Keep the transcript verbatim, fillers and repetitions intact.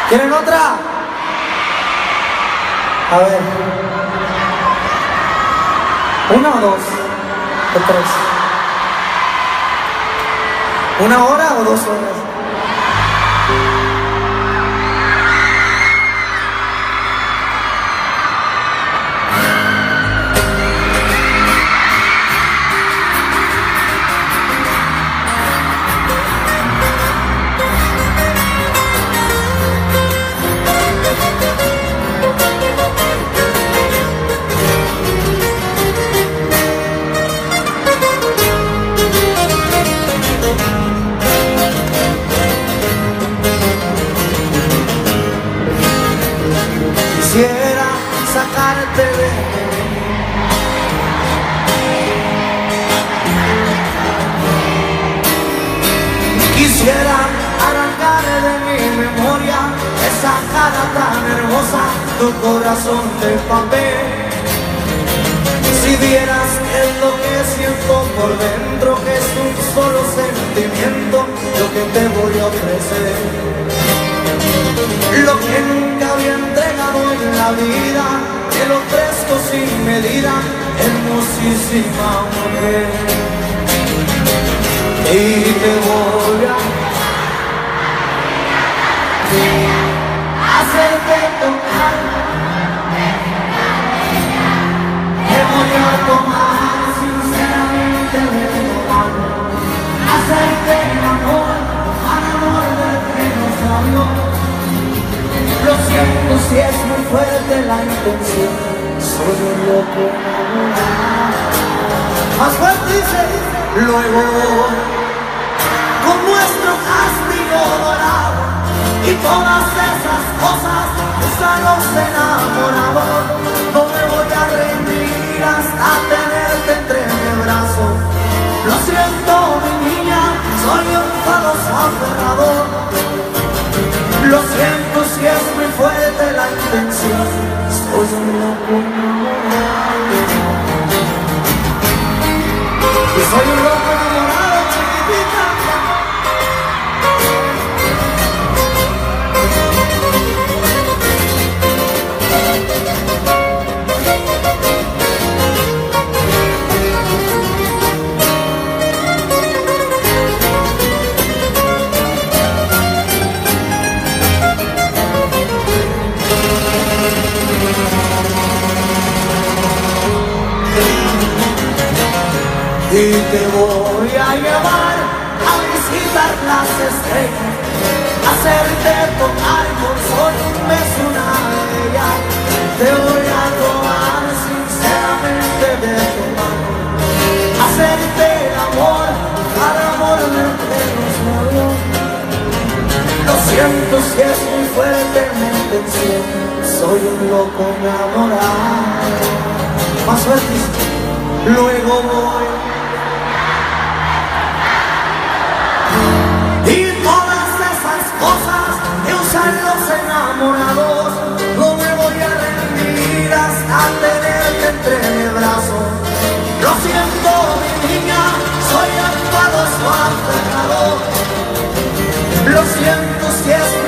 ¿Quieren otra? A ver. ¿Una o dos? ¿O tres? ¿Una hora o dos horas? Quisiera sacarte de mí, quisiera arrancar de mi memoria esa cara tan hermosa, tu corazón de papel. Si vieras qué es lo que siento por dentro, que es un solo sentimiento, lo que te voy a ofrecer. Lo que nunca había entregado en la vida, te lo ofrezco sin medida, hermosísima mujer. Y te voy a hacerte tocar, te voy a tomar sinceramente de tu mano, hacerte el amor, al amor del que nos amó. Lo siento si es muy fuerte la intención, soy un loco enamorado. Más fuerte dice, luego con nuestro castigo dorado y todas esas cosas usan los enamorados. No me voy a rendir hasta tenerte entre mi brazo. Lo siento mi niña, soy un famoso aferrador. Lo siento si es muy fuerte la intención, soy un loco enamorado. Y soy un loco enamorado, chiquitita. Y te voy a llevar a visitar las estrellas, hacerte tocar con sol un beso una de ellas. Te voy a tomar sinceramente de tu mano, hacerte el amor, al amor del que nos murió. Lo siento si es muy fuerte mi intención, soy un loco enamorado. Más fuerte, luego voy los enamorados, no me voy a rendir hasta tenerte entre mi brazo. Lo siento mi niña, soy enfadoso aferrado. Lo siento si es